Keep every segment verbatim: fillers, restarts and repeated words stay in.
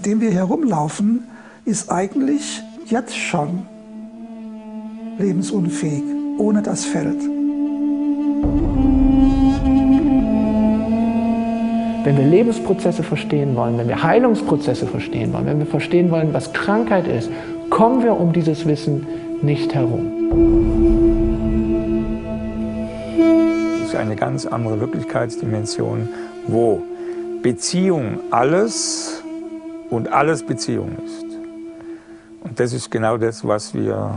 mit dem wir herumlaufen, ist eigentlich jetzt schon lebensunfähig, ohne das Feld. Wenn wir Lebensprozesse verstehen wollen, wenn wir Heilungsprozesse verstehen wollen, wenn wir verstehen wollen, was Krankheit ist, kommen wir um dieses Wissen nicht herum. Das ist eine ganz andere Wirklichkeitsdimension, wo Beziehung alles und alles Beziehung ist. Und das ist genau das, was wir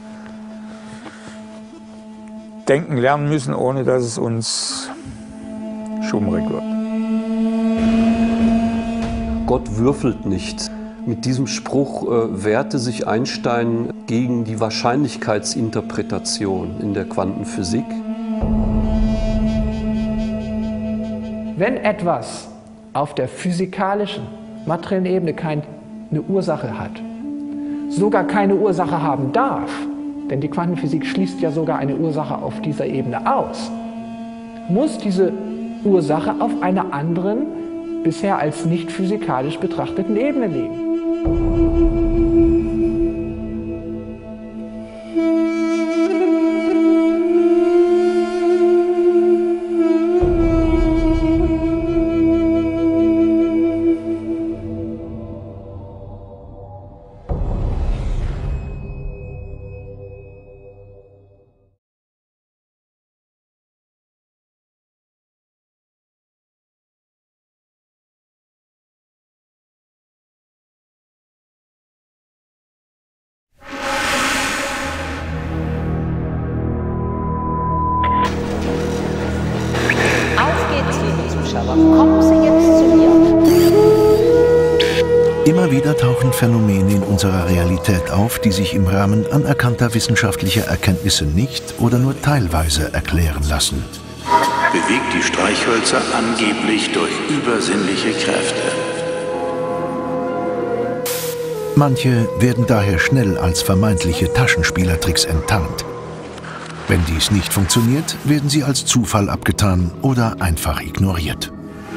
denken lernen müssen, ohne dass es uns schummrig wird. Gott würfelt nicht. Mit diesem Spruch äh, wehrte sich Einstein gegen die Wahrscheinlichkeitsinterpretation in der Quantenphysik. Wenn etwas auf der physikalischen, materiellen Ebene keine Ursache hat, sogar keine Ursache haben darf, denn die Quantenphysik schließt ja sogar eine Ursache auf dieser Ebene aus, muss diese Ursache auf einer anderen, bisher als nicht physikalisch betrachteten Ebene liegen. Kommen Sie jetzt zu mir. Immer wieder tauchen Phänomene in unserer Realität auf, die sich im Rahmen anerkannter wissenschaftlicher Erkenntnisse nicht oder nur teilweise erklären lassen. Bewegt die Streichhölzer angeblich durch übersinnliche Kräfte. Manche werden daher schnell als vermeintliche Taschenspielertricks enttarnt. Wenn dies nicht funktioniert, werden sie als Zufall abgetan oder einfach ignoriert.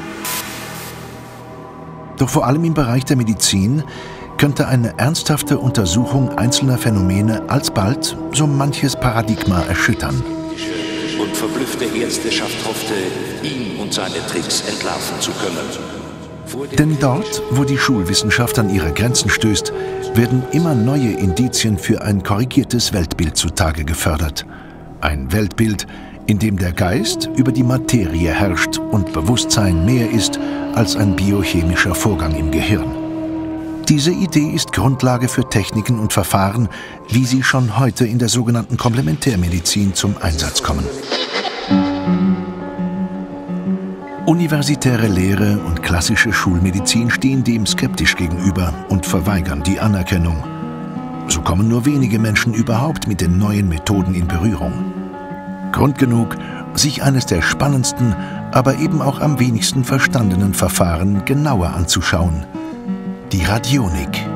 Doch vor allem im Bereich der Medizin könnte eine ernsthafte Untersuchung einzelner Phänomene alsbald so manches Paradigma erschüttern. Und verblüffte Ärzteschaft hoffte, ihn und seine Tricks entlarven zu können. Denn dort, wo die Schulwissenschaft an ihre Grenzen stößt, werden immer neue Indizien für ein korrigiertes Weltbild zutage gefördert. Ein Weltbild, in dem der Geist über die Materie herrscht und Bewusstsein mehr ist als ein biochemischer Vorgang im Gehirn. Diese Idee ist Grundlage für Techniken und Verfahren, wie sie schon heute in der sogenannten Komplementärmedizin zum Einsatz kommen. Universitäre Lehre und klassische Schulmedizin stehen dem skeptisch gegenüber und verweigern die Anerkennung. So kommen nur wenige Menschen überhaupt mit den neuen Methoden in Berührung. Grund genug, sich eines der spannendsten, aber eben auch am wenigsten verstandenen Verfahren genauer anzuschauen: die Radionik.